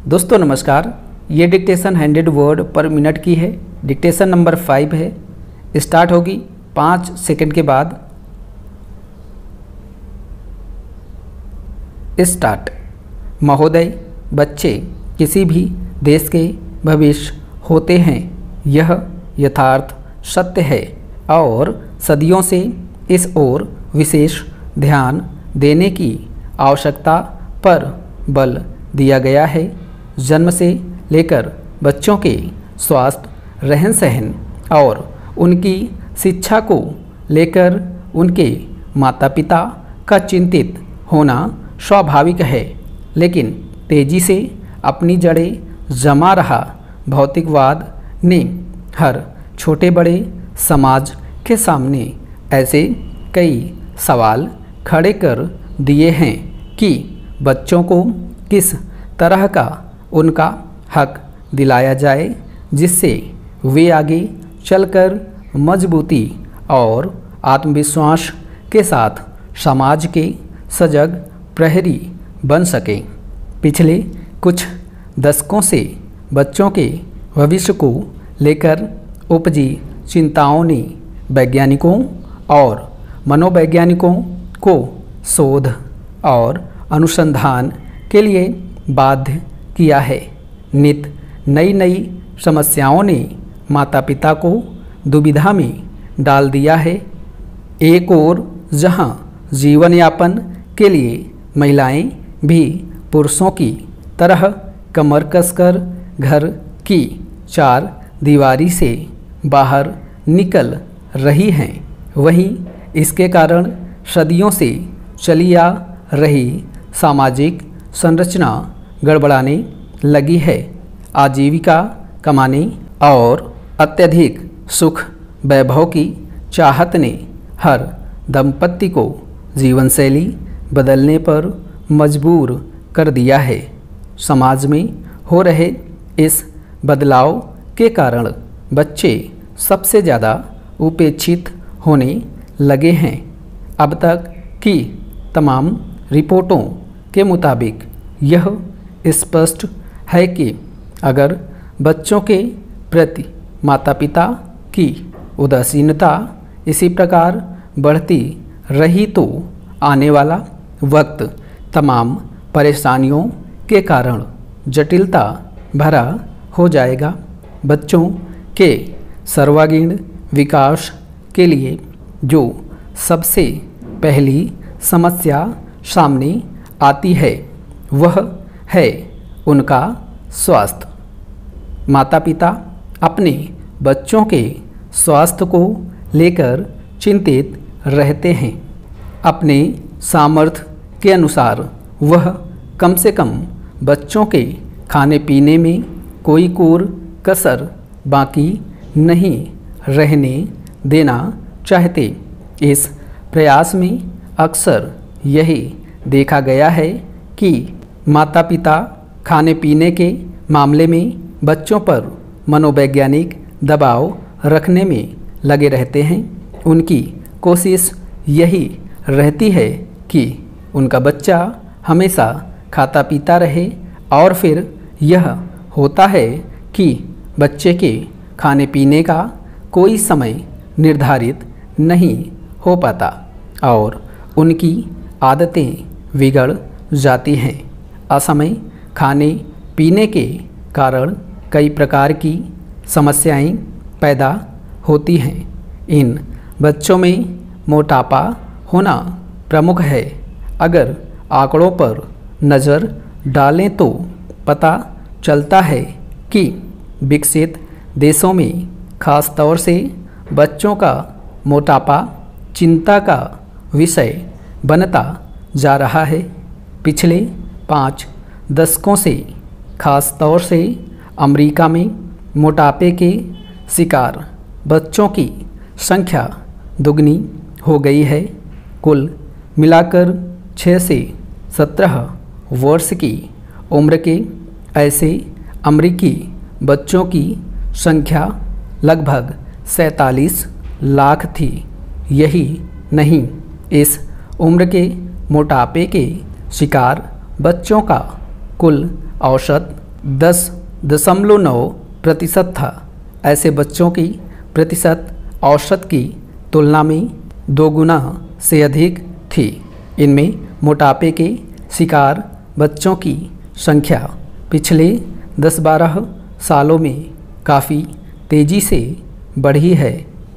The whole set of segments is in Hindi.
दोस्तों नमस्कार। ये डिक्टेशन 100 वर्ड पर मिनट की है। डिक्टेशन नंबर 5 है। स्टार्ट होगी 5 सेकंड के बाद। स्टार्ट। महोदय, बच्चे किसी भी देश के भविष्य होते हैं, यह यथार्थ सत्य है और सदियों से इस ओर विशेष ध्यान देने की आवश्यकता पर बल दिया गया है। जन्म से लेकर बच्चों के स्वास्थ्य, रहन सहन और उनकी शिक्षा को लेकर उनके माता पिता का चिंतित होना स्वाभाविक है, लेकिन तेजी से अपनी जड़ें जमा रहा भौतिकवाद ने हर छोटे बड़े समाज के सामने ऐसे कई सवाल खड़े कर दिए हैं कि बच्चों को किस तरह का उनका हक दिलाया जाए जिससे वे आगे चलकर मजबूती और आत्मविश्वास के साथ समाज के सजग प्रहरी बन सकें। पिछले कुछ दशकों से बच्चों के भविष्य को लेकर उपजी चिंताओं ने वैज्ञानिकों और मनोवैज्ञानिकों को शोध और अनुसंधान के लिए बाध्य किया है। नित नई नई समस्याओं ने माता पिता को दुविधा में डाल दिया है। एक ओर जहां जीवन यापन के लिए महिलाएं भी पुरुषों की तरह कमर कसकर घर की चार दीवारी से बाहर निकल रही हैं, वहीं इसके कारण सदियों से चली आ रही सामाजिक संरचना गड़बड़ाने लगी है। आजीविका कमाने और अत्यधिक सुख वैभव की चाहत ने हर दंपत्ति को जीवनशैली बदलने पर मजबूर कर दिया है। समाज में हो रहे इस बदलाव के कारण बच्चे सबसे ज़्यादा उपेक्षित होने लगे हैं। अब तक की तमाम रिपोर्टों के मुताबिक यह स्पष्ट है कि अगर बच्चों के प्रति माता पिता की उदासीनता इसी प्रकार बढ़ती रही तो आने वाला वक्त तमाम परेशानियों के कारण जटिलता भरा हो जाएगा। बच्चों के सर्वांगीण विकास के लिए जो सबसे पहली समस्या सामने आती है वह है उनका स्वास्थ्य। माता पिता अपने बच्चों के स्वास्थ्य को लेकर चिंतित रहते हैं। अपने सामर्थ्य के अनुसार वह कम से कम बच्चों के खाने पीने में कोई कोर कसर बाकी नहीं रहने देना चाहते। इस प्रयास में अक्सर यही देखा गया है कि माता पिता खाने पीने के मामले में बच्चों पर मनोवैज्ञानिक दबाव रखने में लगे रहते हैं। उनकी कोशिश यही रहती है कि उनका बच्चा हमेशा खाता पीता रहे और फिर यह होता है कि बच्चे के खाने पीने का कोई समय निर्धारित नहीं हो पाता और उनकी आदतें बिगड़ जाती हैं। असमय खाने पीने के कारण कई प्रकार की समस्याएं पैदा होती हैं। इन बच्चों में मोटापा होना प्रमुख है। अगर आंकड़ों पर नज़र डालें तो पता चलता है कि विकसित देशों में खास तौर से बच्चों का मोटापा चिंता का विषय बनता जा रहा है। पिछले 5 दशकों से खास तौर से अमेरिका में मोटापे के शिकार बच्चों की संख्या दुगनी हो गई है। कुल मिलाकर 6 से 17 वर्ष की उम्र के ऐसे अमेरिकी बच्चों की संख्या लगभग 47 लाख थी। यही नहीं, इस उम्र के मोटापे के शिकार बच्चों का कुल औसत 10.9% था। ऐसे बच्चों की प्रतिशत औसत की तुलना में 2 गुना से अधिक थी। इनमें मोटापे के शिकार बच्चों की संख्या पिछले 10-12 सालों में काफ़ी तेज़ी से बढ़ी है।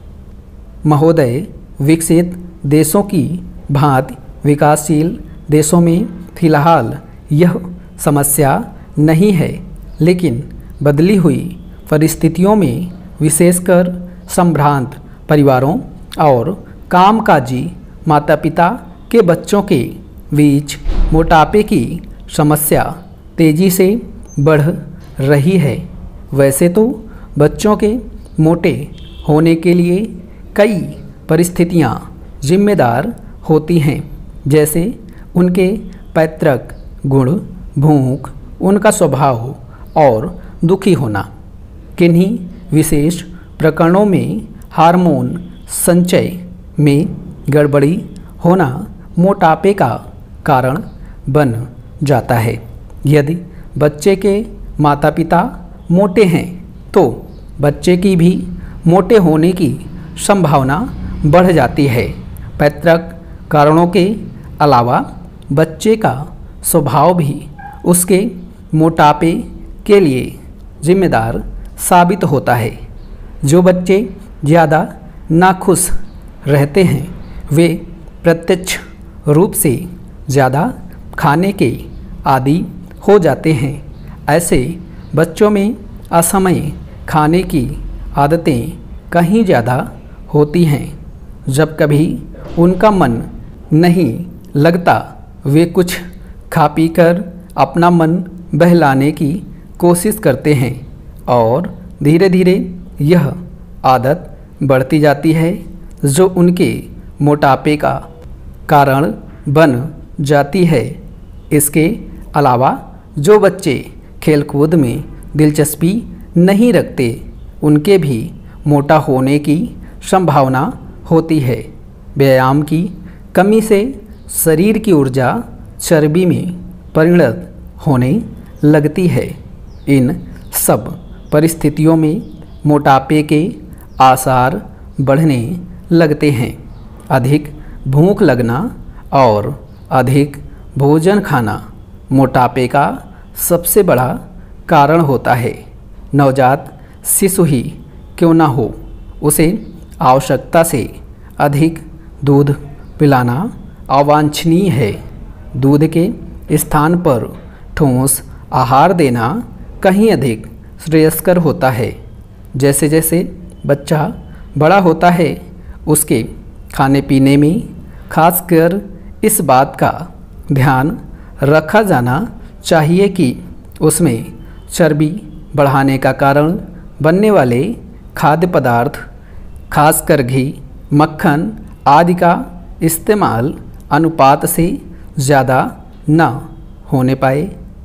महोदय, विकसित देशों की भांति विकासशील देशों में फिलहाल यह समस्या नहीं है, लेकिन बदली हुई परिस्थितियों में विशेषकर संभ्रांत परिवारों और कामकाजी माता-पिता के बच्चों के बीच मोटापे की समस्या तेज़ी से बढ़ रही है। वैसे तो बच्चों के मोटे होने के लिए कई परिस्थितियां जिम्मेदार होती हैं, जैसे उनके पैतृक गुण, भूख, उनका स्वभाव और दुखी होना। किन्हीं विशेष प्रकरणों में हार्मोन संचय में गड़बड़ी होना मोटापे का कारण बन जाता है। यदि बच्चे के माता-पिता मोटे हैं तो बच्चे की भी मोटे होने की संभावना बढ़ जाती है। पैतृक कारणों के अलावा बच्चे का स्वभाव भी उसके मोटापे के लिए जिम्मेदार साबित होता है। जो बच्चे ज़्यादा नाखुश रहते हैं वे प्रत्यक्ष रूप से ज़्यादा खाने के आदी हो जाते हैं। ऐसे बच्चों में असमय खाने की आदतें कहीं ज़्यादा होती हैं। जब कभी उनका मन नहीं लगता वे कुछ खा पी कर अपना मन बहलाने की कोशिश करते हैं और धीरे धीरे यह आदत बढ़ती जाती है जो उनके मोटापे का कारण बन जाती है। इसके अलावा जो बच्चे खेलकूद में दिलचस्पी नहीं रखते उनके भी मोटा होने की संभावना होती है। व्यायाम की कमी से शरीर की ऊर्जा चर्बी में परिणत होने लगती है। इन सब परिस्थितियों में मोटापे के आसार बढ़ने लगते हैं। अधिक भूख लगना और अधिक भोजन खाना मोटापे का सबसे बड़ा कारण होता है। नवजात शिशु ही क्यों ना हो, उसे आवश्यकता से अधिक दूध पिलाना अवांछनीय है। दूध के स्थान पर ठोस आहार देना कहीं अधिक श्रेयस्कर होता है। जैसे जैसे बच्चा बड़ा होता है उसके खाने पीने में खासकर इस बात का ध्यान रखा जाना चाहिए कि उसमें चर्बी बढ़ाने का कारण बनने वाले खाद्य पदार्थ खासकर घी, मक्खन आदि का इस्तेमाल अनुपात से ज़्यादा न होने पाए।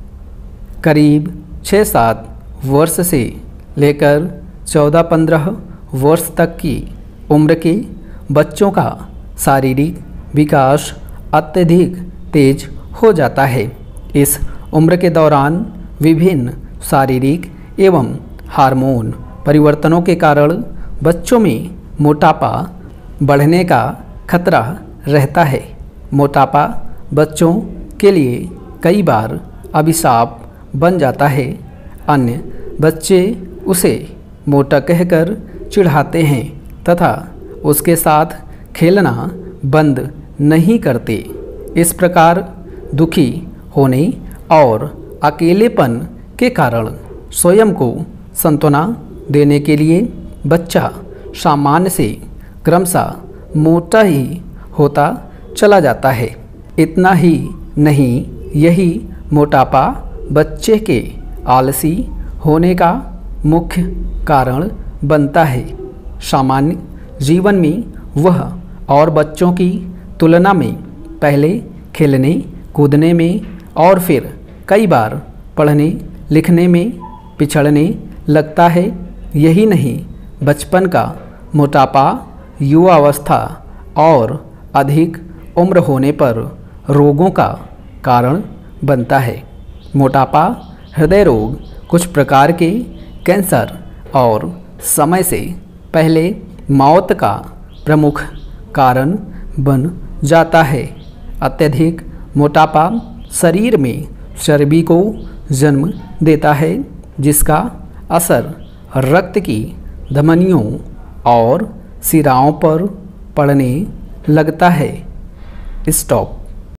करीब 6-7 वर्ष से लेकर 14-15 वर्ष तक की उम्र के बच्चों का शारीरिक विकास अत्यधिक तेज हो जाता है। इस उम्र के दौरान विभिन्न शारीरिक एवं हार्मोन परिवर्तनों के कारण बच्चों में मोटापा बढ़ने का खतरा रहता है। मोटापा बच्चों के लिए कई बार अभिशाप बन जाता है। अन्य बच्चे उसे मोटा कहकर चिढ़ाते हैं तथा उसके साथ खेलना बंद नहीं करते। इस प्रकार दुखी होने और अकेलेपन के कारण स्वयं को सांत्वना देने के लिए बच्चा सामान्य से क्रमशः मोटा ही होता चला जाता है। इतना ही नहीं, यही मोटापा बच्चे के आलसी होने का मुख्य कारण बनता है। सामान्य जीवन में वह और बच्चों की तुलना में पहले खेलने कूदने में और फिर कई बार पढ़ने लिखने में पिछड़ने लगता है। यही नहीं, बचपन का मोटापा युवावस्था और अधिक उम्र होने पर रोगों का कारण बनता है। मोटापा हृदय रोग, कुछ प्रकार के कैंसर और समय से पहले मौत का प्रमुख कारण बन जाता है। अत्यधिक मोटापा शरीर में चर्बी को जन्म देता है, जिसका असर रक्त की धमनियों और शिराओं पर पड़ने लगता है। स्टॉप।